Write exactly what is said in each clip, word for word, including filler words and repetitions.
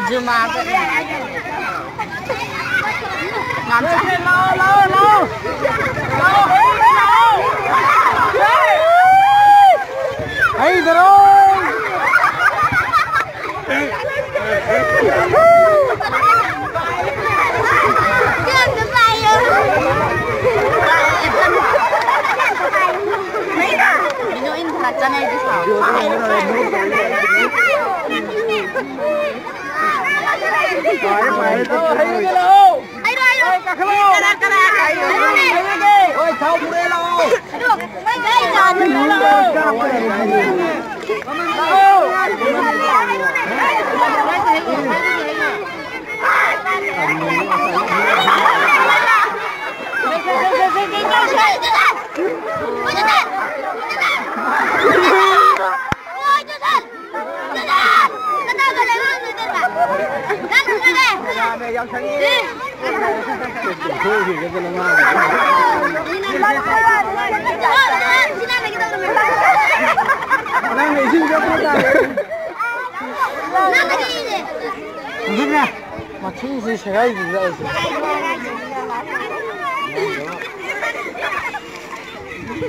Juma vậy. Ngắm chặt. Lâu lâu lâu. Lâu lâu. Hey rồi. Minuin là chân này đi sao? Phải phải tôi thấy cái lô. Ai rồi ai rồi? Cái lô. Cái cái cái. Ôi sao cũng đây lô. Được. Mấy cái giòn nữa lô. 마침새 제가 이긴다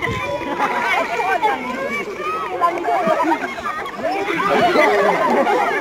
했어.